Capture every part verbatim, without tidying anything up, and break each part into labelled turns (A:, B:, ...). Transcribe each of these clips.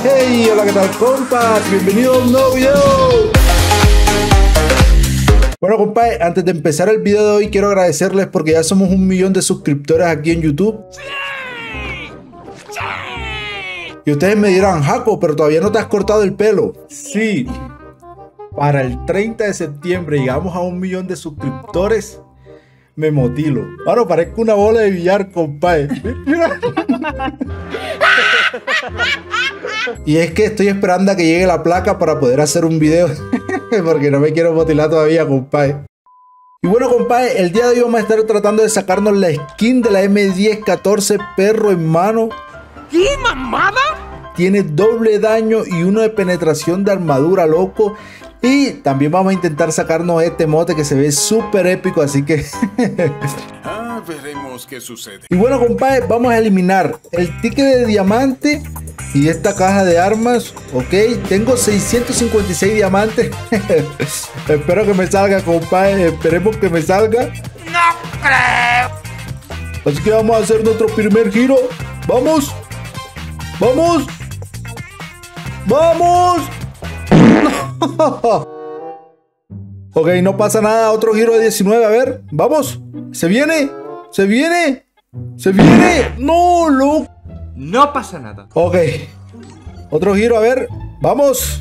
A: Hey, hola, ¿qué tal, compas? Bienvenido a un nuevo video. Bueno, compadre, antes de empezar el video de hoy quiero agradecerles porque ya somos un millón de suscriptores aquí en YouTube. ¡Sí! ¡Sí! Y ustedes me dirán, Jaco, pero todavía no te has cortado el pelo. Sí, para el treinta de septiembre llegamos a un millón de suscriptores. Me motilo. Bueno, parezco una bola de billar, compadre. Mira. Y es que estoy esperando a que llegue la placa para poder hacer un video. Porque no me quiero motilar todavía, compadre. Y bueno, compadre, el día de hoy vamos a estar tratando de sacarnos la skin de la M diez catorce perro en mano.
B: ¿Qué mamada? Tiene
A: doble daño y uno de penetración de armadura, loco. Y también vamos a intentar sacarnos este mote que se ve súper épico, así que...
B: ah, veremos qué sucede.
A: Y bueno, compadre, vamos a eliminar el ticket de diamante y esta caja de armas. Ok, tengo seiscientos cincuenta y seis diamantes. Espero que me salga, compadre. Esperemos que me salga.
B: No creo.
A: Así que vamos a hacer nuestro primer giro. ¡Vamos! ¡Vamos! ¡Vamos! Ok, no pasa nada. Otro giro de diecinueve, a ver. Vamos. ¿Se viene? ¿Se viene? ¿Se viene? No, loco.
B: No pasa nada.
A: Ok. Otro giro, a ver. Vamos.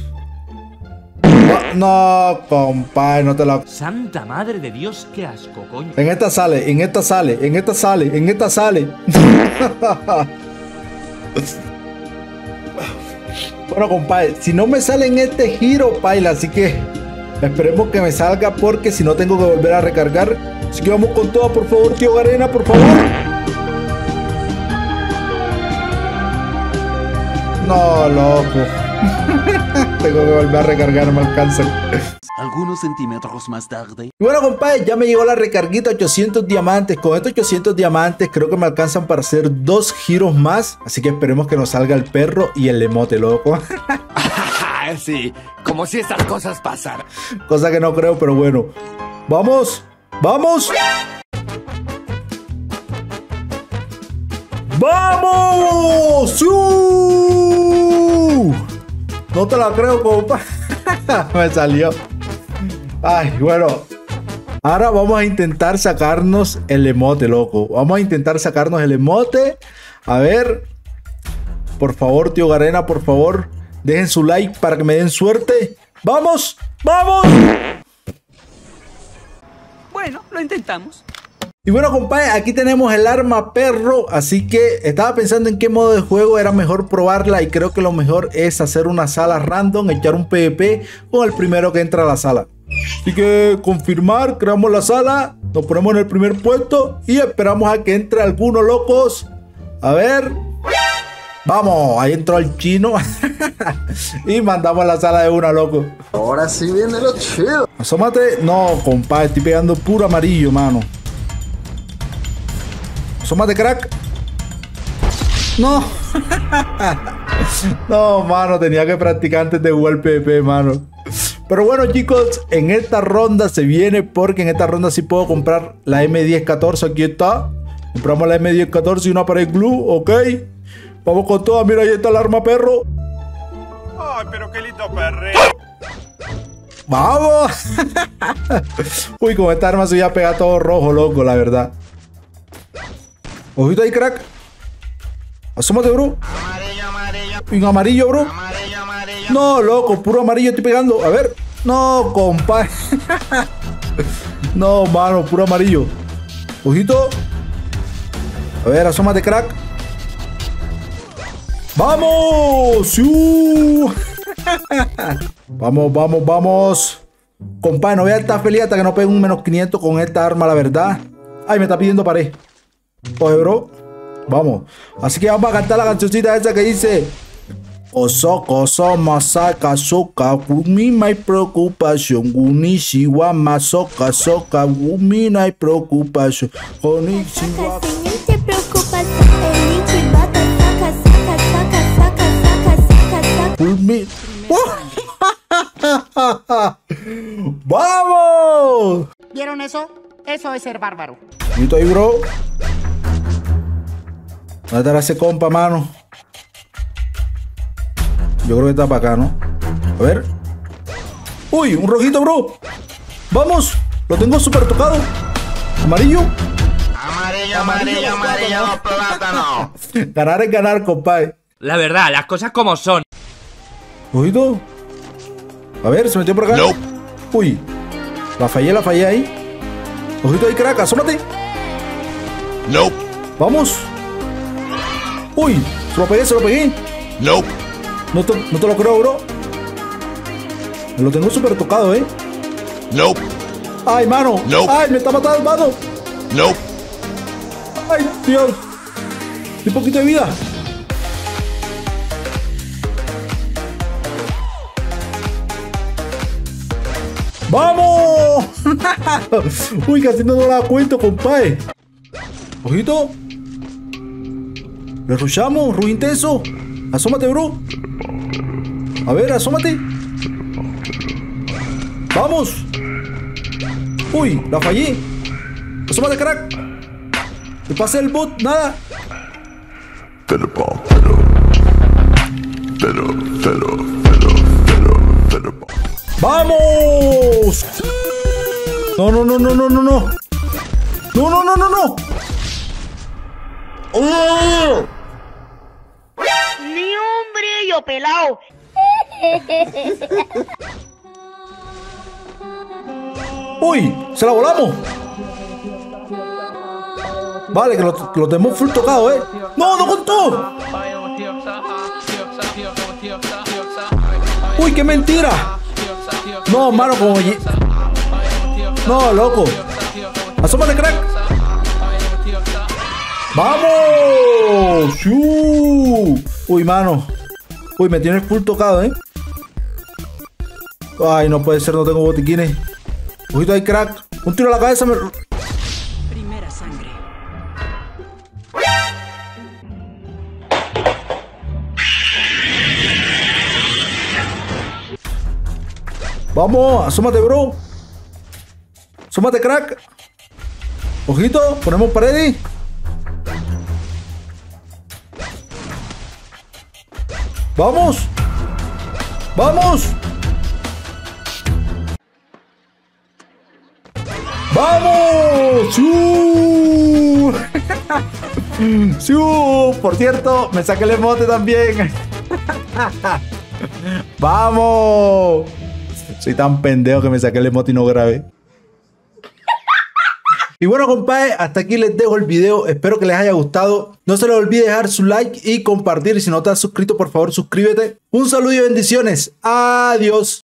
A: No, compadre, no te la...
C: Santa madre de Dios, qué asco, coño.
A: En esta sale, en esta sale, en esta sale, en esta sale. Bueno, compadre, si no me sale en este giro, paila, así que esperemos que me salga porque si no tengo que volver a recargar. Así que vamos con todo, por favor, tío Garena, por favor. No, loco. Tengo que volver a recargar, no me alcanza.
C: Algunos centímetros más tarde.
A: Y bueno, compadre, ya me llegó la recarguita, ochocientos diamantes. Con estos ochocientos diamantes creo que me alcanzan para hacer dos giros más. Así que esperemos que nos salga el perro y el emote, loco.
B: Sí, como si estas cosas pasaran.
A: Cosa que no creo, pero bueno. ¡Vamos! ¡Vamos! ¡Vamos! ¡Uh! No te la creo, compa. Me salió. Ay, bueno. Ahora vamos a intentar sacarnos el emote, loco. Vamos a intentar sacarnos el emote. A ver. Por favor, tío Garena, por favor. Dejen su like para que me den suerte. ¡Vamos! ¡Vamos!
C: Bueno, lo intentamos.
A: Y bueno, compadre, aquí tenemos el arma perro. Así que estaba pensando en qué modo de juego era mejor probarla. Y creo que lo mejor es hacer una sala random, echar un PvP con el primero que entra a la sala. Así que confirmar, creamos la sala, nos ponemos en el primer puesto y esperamos a que entre algunos locos. A ver. Vamos, ahí entró el chino. Y mandamos a la sala de una, loco.
D: Ahora sí viene lo chido.
A: Asómate. No, compadre, estoy pegando puro amarillo, mano. Asómate, crack. No. No, mano, tenía que practicar antes de jugar el PvP, mano. Pero bueno, chicos, en esta ronda se viene porque en esta ronda sí puedo comprar la M diez catorce. Aquí está. Compramos la M diez catorce y una pared glue, ok. Vamos con todas, mira, ahí está el arma perro.
B: Ay, pero qué lindo perre.
A: ¡Vamos! Uy, con esta arma se voy a pegar todo rojo, loco, la verdad. Ojito ahí, crack. Asómate, bro.
B: Amarillo, amarillo.
A: Un amarillo, bro.
B: Amarillo, amarillo.
A: No, loco, puro amarillo estoy pegando. A ver. No, compadre. No, mano, puro amarillo. Ojito. A ver, asómate, crack. ¡Vamos! ¡Uh! Vamos, vamos, vamos. Compadre, no voy a estar feliz hasta que no pegue un menos quinientos con esta arma, la verdad. Ay, me está pidiendo pared. Coge, bro. Vamos. Así que vamos a cantar la cancioncita esa que dice: Oso, koso, masaka, soka, gumi, no hay preocupación. Unishiwa, masoka, soka, gumi, no hay preocupación. Onishiwa. ¡Vamos!
E: ¿Vieron eso? Eso es ser bárbaro.
A: ¿Y tú ahí, bro? ¿Dónde estará ese compa, mano? Yo creo que está para acá, ¿no? A ver. Uy, un rojito, bro. Vamos. Lo tengo súper tocado. Amarillo.
F: Amarillo, amarillo, amarillo, plátano.
A: Ganar es ganar, compadre.
C: La verdad, las cosas como son.
A: Ojito. A ver, se metió por acá.
B: Nope.
A: Uy. La fallé, la fallé ahí. Ojito ahí, crack, asómate.
B: Nope.
A: Vamos. Uy, se lo pegué, se lo pegué.
B: Nope.
A: No te, no te lo creo, bro. Me lo tengo súper tocado, eh.
B: Nope.
A: Ay, mano.
B: No.
A: Ay, me está matando, mano.
B: Nope.
A: Ay, Dios. Un poquito de vida. ¡Vamos! Uy, casi no me da cuenta, compadre. Ojito. Le rushamos, rush intenso. Asómate, bro. A ver, asómate. Vamos. Uy, la fallé. Asómate, crack. Le pasé el bot, nada.
G: Pero, pero, pero, pero, pero, pero, pero.
A: ¡Vamos! No, no, no, no, no, no, no. No, no, no, no, no. ¡Oh!
E: Ni un brillo, pelado.
A: ¡Uy! ¡Se la volamos! Vale, que lo, que lo tenemos full tocado, ¿eh? ¡No, no contó! ¡Uy, qué mentira! No, mano, como... No, loco. Asómate, crack. ¡Vamos! ¡Siu! Uy, mano. Uy, me tienes full tocado, ¿eh? Ay, no puede ser, no tengo botiquines. Ojito ahí, crack. Un tiro a la cabeza me...
H: Primera sangre.
A: Vamos, asómate, bro. Asómate, crack. Ojito, ponemos paredes. Vamos. Vamos. ¡Vamos! ¡Siu! ¡Siu! Por cierto, me saqué el emote también. ¡Vamos! Soy tan pendejo que me saqué el emote y no grabé. Y bueno, compadre, hasta aquí les dejo el video. Espero que les haya gustado. No se les olvide dejar su like y compartir. Y si no te has suscrito, por favor, suscríbete. Un saludo y bendiciones. Adiós.